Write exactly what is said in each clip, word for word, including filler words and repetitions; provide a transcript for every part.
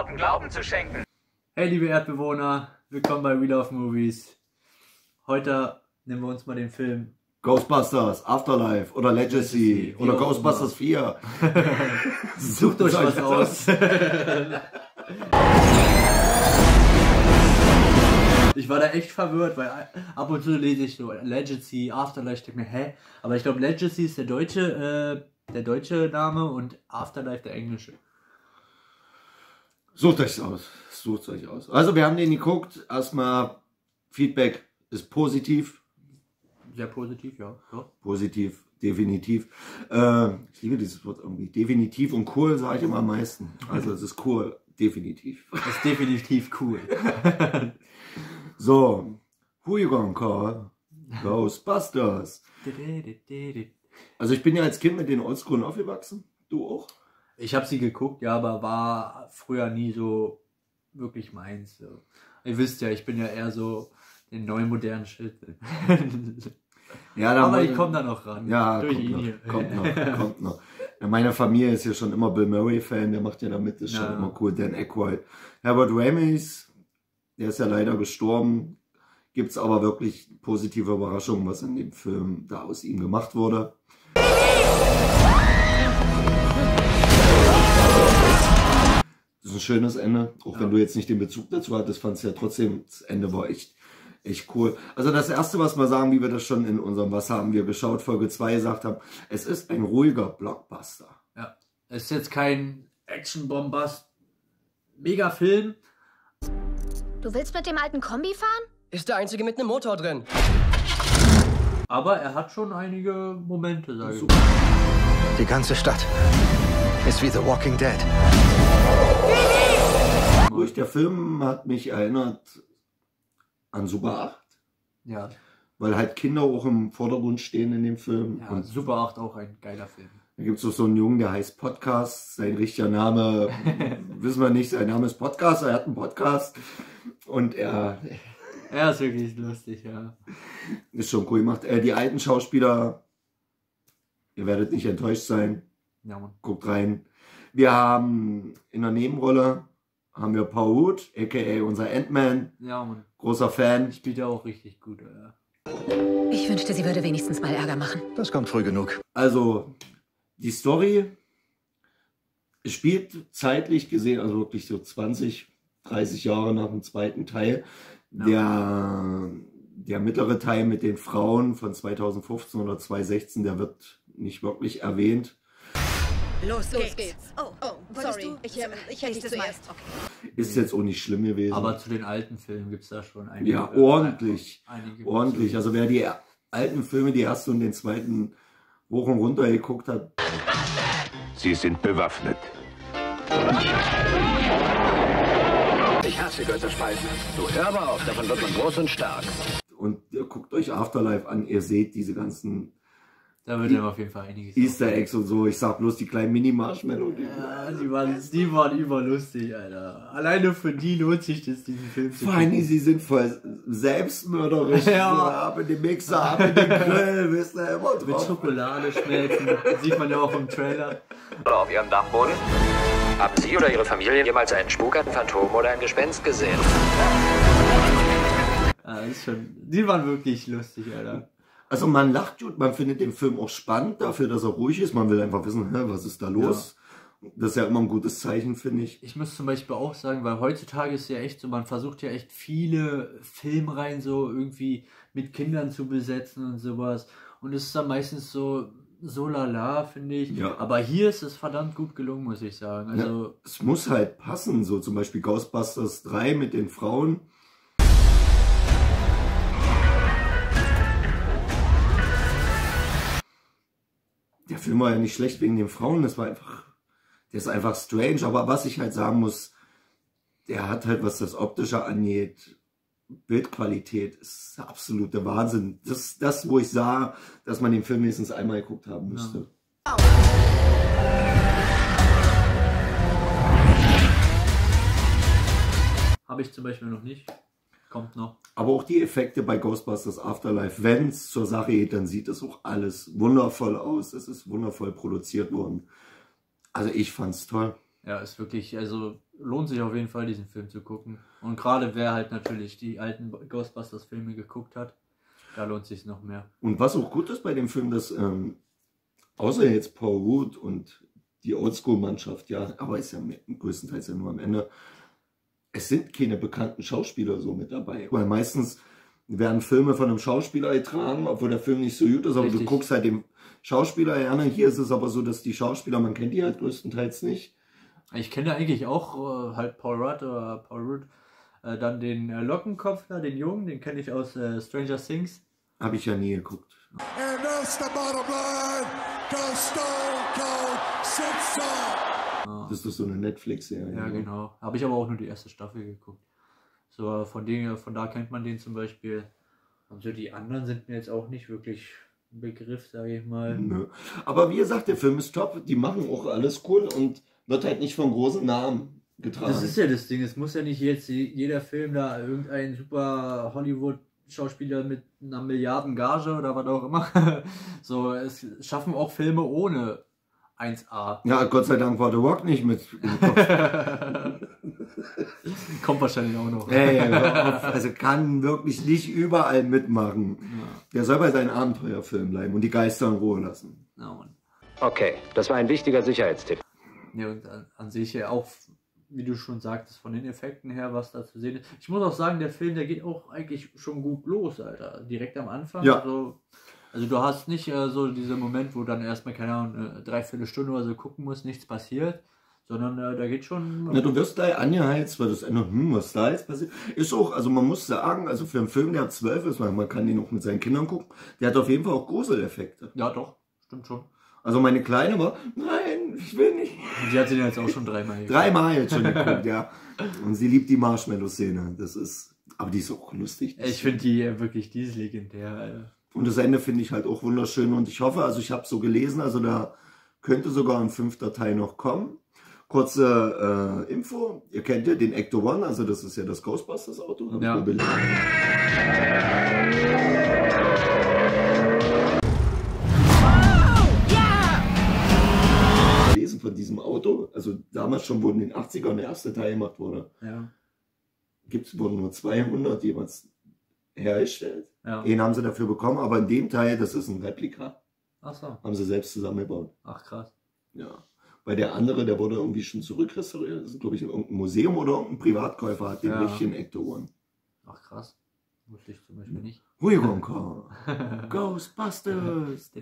Worten Glauben zu schenken. Hey liebe Erdbewohner, willkommen bei We Love Movies. Heute nehmen wir uns mal den Film Ghostbusters, Afterlife oder Legacy, Legacy oder Ghostbusters vier. Sucht euch was aus. Ich war da echt verwirrt, weil ab und zu lese ich so Legacy, Afterlife, ich denke mir, hä? Aber ich glaube Legacy ist der deutsche, äh, der deutsche Name und Afterlife der englische. Sucht euch aus, sucht euch aus. Also wir haben den geguckt, erstmal Feedback ist positiv. Sehr positiv, ja. ja. Positiv, definitiv. Äh, ich liebe dieses Wort irgendwie. Definitiv und cool sage ich immer am meisten. Also es ist cool, definitiv. Es ist definitiv cool. So, who you gonna call? Ghostbusters. Also ich bin ja als Kind mit den Oldschool aufgewachsen. Du auch? Ich habe sie geguckt, ja, aber war früher nie so wirklich meins. So. Ihr wisst ja, ich bin ja eher so den neuen modernen Shit. Ja, aber ich komme da noch ran. Ja, durch kommt, ihn noch, hier. kommt noch, kommt noch. Ja, meine Familie ist ja schon immer Bill Murray-Fan, der macht ja damit, ist ja. schon immer cool. Dan Aykroyd. Herbert Ramis, der ist ja leider gestorben. Gibt es aber wirklich positive Überraschungen, was in dem Film da aus ihm gemacht wurde. Das ist ein schönes Ende, auch ja. wenn du jetzt nicht den Bezug dazu hattest, fandst du ja trotzdem, das Ende war echt, echt cool. Also das Erste, was wir sagen, wie wir das schon in unserem Was haben wir geschaut, Folge zwei gesagt haben, es ist ein ruhiger Blockbuster. Ja, es ist jetzt kein Action-Bombast, mega Film. Du willst mit dem alten Kombi fahren? Ist der einzige mit einem Motor drin. Aber er hat schon einige Momente, sage ich. Die ganze Stadt ist wie The Walking Dead. Durch der Film hat mich erinnert an Super acht. Ja. Weil halt Kinder auch im Vordergrund stehen in dem Film. Ja, und Super acht auch ein geiler Film. Da gibt es auch so einen Jungen, der heißt Podcast. Sein richtiger Name wissen wir nicht. Sein Name ist Podcast. Er hat einen Podcast. Und er... Er ist wirklich lustig, ja. Ist schon cool gemacht. Äh, die alten Schauspieler, ihr werdet nicht enttäuscht sein. Ja, Mann. Guckt rein. Wir haben in der Nebenrolle haben wir Paul Rudd, aka unser Ant-Man. Ja, Mann. Großer Fan. Spielt ja auch richtig gut, ja. Ich wünschte, sie würde wenigstens mal Ärger machen. Das kommt früh genug. Also, die Story spielt zeitlich gesehen, also wirklich so zwanzig, dreißig Jahre nach dem zweiten Teil. Ja. Der, der mittlere Teil mit den Frauen von zweitausendfünfzehn oder zweitausendsechzehn, der wird nicht wirklich erwähnt. Los, Los geht's. geht's. Oh, oh, sorry. Du? Ich, ähm, ich hätte dich zuerst. Okay. Ist jetzt auch nicht schlimm gewesen. Aber zu den alten Filmen gibt es da schon einige. Ja, ordentlich. Einige ordentlich. Also wer die alten Filme, die ersten und den zweiten hoch und runter geguckt hat. Sie sind bewaffnet. Ich hasse Götterspalten. Du hör mal auf, davon wird man groß und stark. Und ihr guckt euch Afterlife an, ihr seht diese ganzen... Da wird ja auf jeden Fall einiges. Easter Eggs und so, ich sag bloß die kleinen Mini-Marshmallow. Ja, die waren, die waren überlustig, Alter. Alleine für die lohnt sich das, diesen Film zu gucken. Vor allem, sie sind voll selbstmörderisch. Ja. So, ab in den Mixer, ab in den Grill, wisst ihr, immer drauf. Mit Schokolade schmelzen, sieht man ja auch im Trailer. Auf ihrem Dachboden? Haben Sie oder Ihre Familie jemals einen Spuk, ein Phantom oder ein Gespenst gesehen? Ja, ist schon, die waren wirklich lustig, Alter. Also man lacht gut, man findet den Film auch spannend dafür, dass er ruhig ist. Man will einfach wissen, hä, was ist da los? Ja. Das ist ja immer ein gutes Zeichen, finde ich. Ich muss zum Beispiel auch sagen, weil heutzutage ist ja echt so, man versucht ja echt viele Filmreihen so irgendwie mit Kindern zu besetzen und sowas. Und es ist dann meistens so, so lala, finde ich. Ja. Aber hier ist es verdammt gut gelungen, muss ich sagen. Also ja, es muss halt passen, so zum Beispiel Ghostbusters drei mit den Frauen. Der Film war ja nicht schlecht wegen den Frauen, das war einfach, der ist einfach strange, aber was ich halt sagen muss, der hat halt, was das Optische angeht, Bildqualität ist der absolute Wahnsinn. Das ist das, wo ich sah, dass man den Film mindestens einmal geguckt haben müsste. Ja. Habe ich zum Beispiel noch nicht. Kommt noch. Aber auch die Effekte bei Ghostbusters Afterlife, wenn es zur Sache geht, dann sieht das auch alles wundervoll aus. Es ist wundervoll produziert worden. Also ich fand's toll. Ja, ist wirklich, also lohnt sich auf jeden Fall, diesen Film zu gucken. Und gerade wer halt natürlich die alten Ghostbusters-Filme geguckt hat, da lohnt sich noch mehr. Und was auch gut ist bei dem Film, dass ähm, außer jetzt Paul Rudd und die Oldschool-Mannschaft, ja, aber ist ja größtenteils ja nur am Ende, es sind keine bekannten Schauspieler so mit dabei. Weil meistens werden Filme von einem Schauspieler getragen, obwohl der Film nicht so gut ist, aber Richtig. Du guckst halt dem Schauspieler gerne. Hier ist es aber so, dass die Schauspieler, man kennt die halt größtenteils nicht. Ich kenne eigentlich auch äh, halt Paul Rudd oder Paul Rudd. Äh, dann den äh, Lockenkopf da, den Jungen, den kenne ich aus äh, Stranger Things. Habe ich ja nie geguckt. And that's the bottom line. Stone Cold Simpson. Das ist doch so eine Netflix-Serie. Ja, genau. Habe ich aber auch nur die erste Staffel geguckt. So, von denen, von da kennt man den zum Beispiel. Und so die anderen sind mir jetzt auch nicht wirklich ein Begriff, sage ich mal. Nö. Aber wie gesagt, der Film ist top. Die machen auch alles cool und wird halt nicht von großen Namen getragen. Das ist ja das Ding. Es muss ja nicht jetzt jeder Film da irgendein super Hollywood-Schauspieler mit einer Milliarden Gage oder was auch immer. So, es schaffen auch Filme ohne eins A. Ja, Gott sei Dank war The Rock nicht mit im Kopf. Kommt wahrscheinlich auch noch. Ja, ja, also kann wirklich nicht überall mitmachen. Ja. Der soll bei seinen Abenteuerfilmen bleiben und die Geister in Ruhe lassen. Ja, Mann. Okay, das war ein wichtiger Sicherheitstipp. Ja, und an, an sich ja auch, wie du schon sagtest, von den Effekten her, was da zu sehen ist. Ich muss auch sagen, der Film, der geht auch eigentlich schon gut los, Alter. Direkt am Anfang. Ja. Also, also du hast nicht äh, so diesen Moment, wo dann erstmal, keine Ahnung, eine Dreiviertelstunde oder so gucken musst, nichts passiert. Sondern äh, da geht schon... Ja, du wirst gleich angeheizt, weil das Ende, hm, was da jetzt passiert. Ist auch, also man muss sagen, also für einen Film, der zwölf ist, weil man kann den auch mit seinen Kindern gucken, der hat auf jeden Fall auch Gruseleffekte. Ja, doch, stimmt schon. Also meine Kleine war, nein, ich will nicht. Und die hat den jetzt auch schon dreimal geguckt. Dreimal jetzt schon geguckt, ja. Und sie liebt die Marshmallow-Szene. Das ist, aber die ist auch lustig. Ich finde die äh, wirklich, die ist legendär, Alter. Und das Ende finde ich halt auch wunderschön und ich hoffe, also ich habe so gelesen, also da könnte sogar ein fünfter Teil noch kommen. Kurze äh, Info, ihr kennt ja den Ecto One, also das ist ja das Ghostbusters Auto. Hab ja. Ich gelesen. Lesen von diesem Auto, also damals schon wurden in den achtzigern der erste Teil gemacht wurde. Ja. Gibt's, wurden nur zweihundert jeweils hergestellt. Ja. Den haben sie dafür bekommen, aber in dem Teil, das ist ein Replika. Ach so. Haben sie selbst zusammengebaut. Ach krass. Ja. Weil der andere, der wurde irgendwie schon zurückrestauriert. Das ist, glaube ich, irgendein Museum oder irgendein Privatkäufer hat den Ja. richtigen Ecto One. Ach krass. Wusste ich zum Beispiel nicht. Huironka. Ghostbusters. And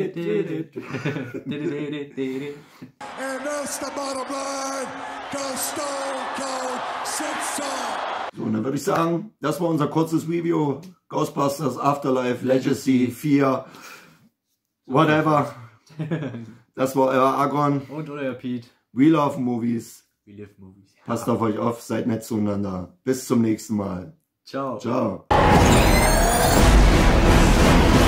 that's the bottom line. Stone Cold Simpson. So, und dann würde ich sagen, das war unser kurzes Review. Ghostbusters Afterlife Legacy vier. Whatever. Das war euer Argon. Und euer Pete. We love movies. We live movies. Ja. Passt auf euch auf, seid nett zueinander. Bis zum nächsten Mal. Ciao. Ciao.